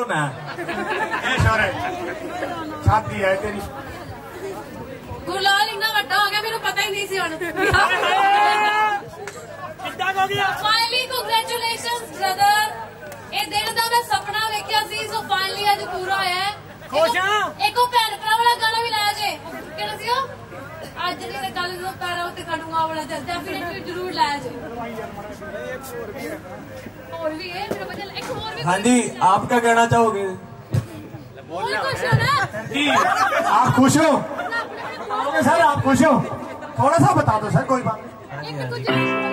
ना शोरे शादी है तेरी गुरलाल इन्ना वड्डा हो गया मेरे पता ही नहीं सी हुण फाइनली कांग्रेचुलेशंस ब्रदर ये दिन दा मैं सपना वेख्या सी सो फाइनली अज पूरा होया है खुश हां एक भैन भरा वाला गाना भी लाया जे केड़ा सी आज नहीं ते कल जो पैरा उत्ते खड़ूंगा वाला डेफिनेटली जरूर लाया जे और भी है मेरा बदल एक और भी हाँ जी आप क्या कहना चाहोगे खुश हो ना जी आप खुश हो सर आप खुश हो थोड़ा सा बता दो सर कोई बात एक कुछ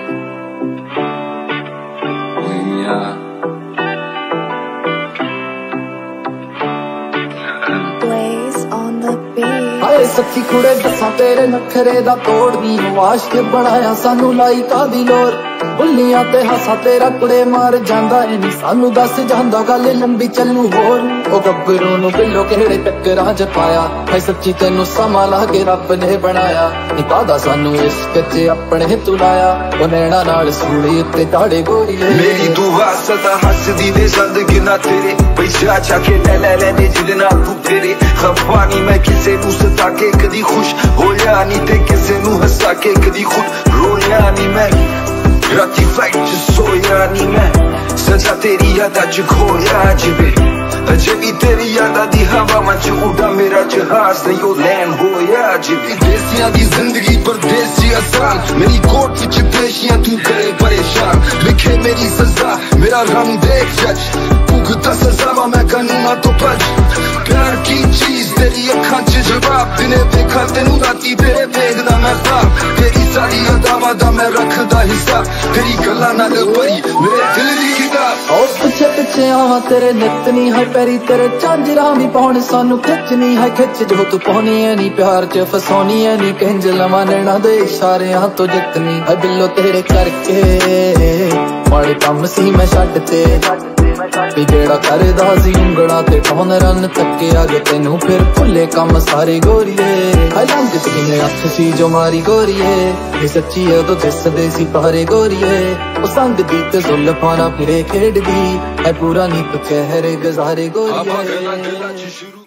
हाय सच्ची कुड़े दसा तेरे नखरे दा तोड़नी वाश के बनाया सानू लाई कादी लोर बुल्लियां ते हासा तेरा कुड़े मार जांदा ए नी सानू दस जांदा गल लंबी चलू होर ओ गब्बरू नु बिल्लो केड़े टक्करां च पाया हाय सच्ची तेनू समा ला के रब ने बनाया इबादा सानू इश्क च अपने तुलाया ओ नैना नाल सूली उत्ते ताड़े गोरी मेरी दुआ सदा हसदी दे जिंदगी ना तेरे पैसा चाके ले ने जिदना तू तेरे खफानी मैं किसे नू सता के कदी खुश होया नी ते किसे नू हसा के कदी खुद रोया नी मैं राती फ्लाइट च सोया नी मैं सजा तेरी यादा च खोया जिवे अजे भी तेरी यादा दी हवा मच उड़ा मेरा जहाज ते यो लैंड होया जिवे देसियां दी जिंदगी परदेसी आसान मेरी कोर्ट विच पेशियां तू करे परेशान लिखे मेरी सजा मेरा रंग देख जज भुगता सजावा मैं कानूना तो बच प्यार की चीज तेरी अखां च जवाब दिने देखा तेनू राती तेरे देखदा मैं ख्वाब तेरी सारी अदावां दा मैं रखदा हिसाब तेरी गल्लां नाल भरी मेरे दिल दी किताब ओ पिछे पिछे आवा तेरे नित नी है पैरी तेरे झांजरा भी पाउण सानू खिचनी है खिच जो तू पाउनी है नी प्यार च फसाउनी है नी कंज लवां नैना दे इशारियां तो जितनी है बिल्लो तेरे करके माड़े कम सी मैं छड्ड ते जेड़ा करदा सी उंगड़ा ते टौन रन तके अग तेनू फिर भुले कम सारे गोरीए लंघ सीने हथ सी जो मारी गोरीए ये सच्ची है तो दिसदे सी पारे गोरीए ओ संग दी ते जुल्फां ना फिरे खेडदी है पूरा नी तू कहरे गुजारे गोरीए।